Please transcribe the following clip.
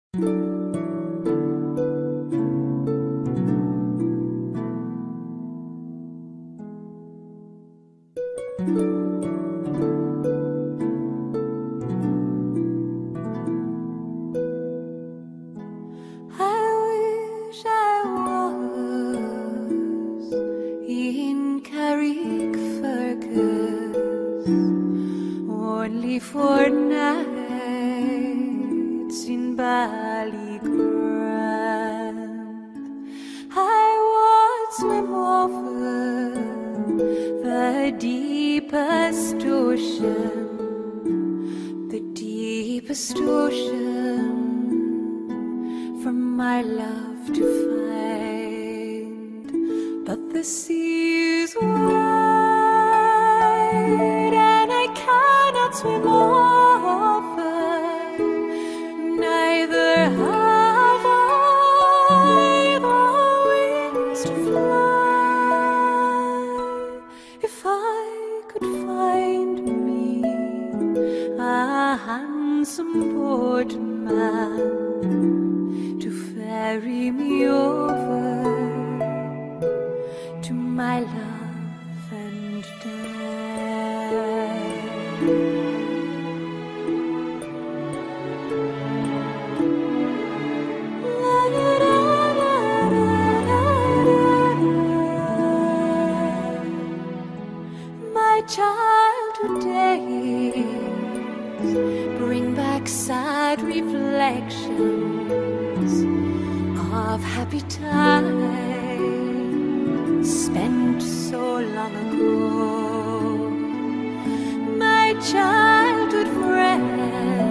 in Carrickfergus, only for nights in Ballygrand. I would swim over the deepest ocean, the deepest ocean, for my love to find. But the sea is wide, and I cannot swim over, neither have I the wings to fly. If I could find me a handsome boatman to ferry me over to my love and die. My childhood days bring back sad reflections of happy times spent so long ago. My childhood friends